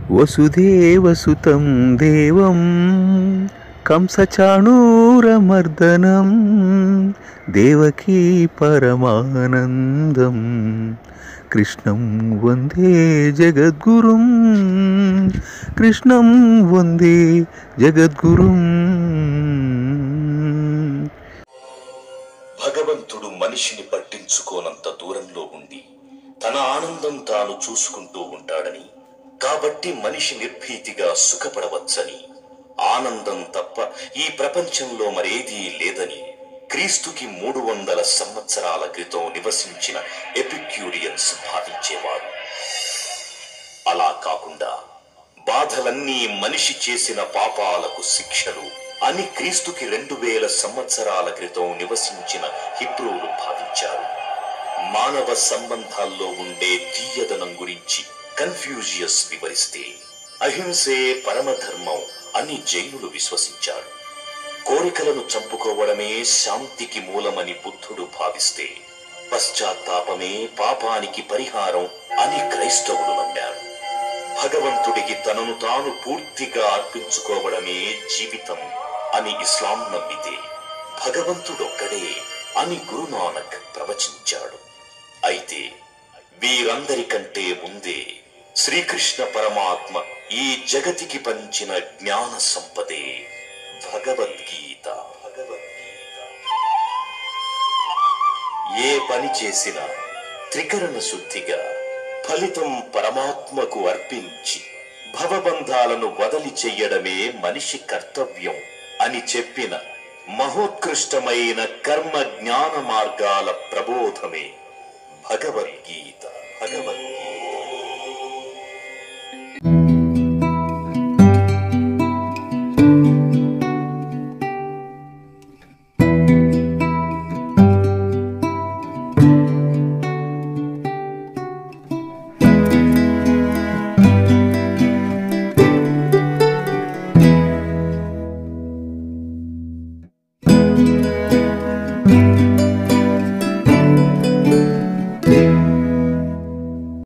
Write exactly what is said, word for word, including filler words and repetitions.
వసుదేవసుతం దేవం కంసచాణూరమర్దనం దేవకీ పరమానందం కృష్ణం వందే జగద్గురుం కృష్ణం వందే జగద్గురుం. భగవంతుడు మనిషిని పట్టించుకోనంత దూరంలో ఉండి తన ఆనందం తాను చూసుకుంటూ ఉంటాడని, కాబట్టి మనిషి నిర్భీతిగా సుఖపడవచ్చని, ఆనందం తప్ప ఈ ప్రపంచంలో మరేదీ లేదని క్రీస్తుకి మూడు వందల సంవత్సరాల క్రితం నివసించిన ఎపిక్యూరియన్స్ భావించేవారు. అలా కాకుండా బాధలన్నీ మనిషి చేసిన పాపాలకు శిక్షలు అని క్రీస్తుకి రెండు వేల సంవత్సరాల క్రితం నివసించిన హిబ్రూలు భావించారు. మానవ సంబంధాల్లో ఉండే తీయదనం గురించి కన్ఫ్యూజియస్ వివరిస్తే అహింసే పరమధర్మం అని జైనులు విశ్వసించారు. కోరికలను చంపుకోవడమే శాంతికి మూలమని బుద్ధుడు భావిస్తే పశ్చాత్తాపమే పాపానికి పరిహారం అని క్రైస్తవులు నమ్మారు. భగవంతుడికి తనను తాను పూర్తిగా అర్పించుకోవడమే జీవితం అని ఇస్లాం నమ్మితే భగవంతుడొక్కడే అని గురునానక్ ప్రవచించాడు. అయితే వీరందరికంటే ముందే శ్రీకృష్ణ పరమాత్మ ఈ జగతికి పంచిన జ్ఞాన సంపదే భగవద్గీత. ఏ పని చేసినా త్రికరణ శుద్ధిగా ఫలితం పరమాత్మకు అర్పించి భవబంధాలను వదలి చెయ్యడమే మనిషి కర్తవ్యం అని చెప్పిన మహోత్కృష్టమైన కర్మ జ్ఞాన మార్గాల ప్రబోధమే భగవద్గీత. భగవద్గీత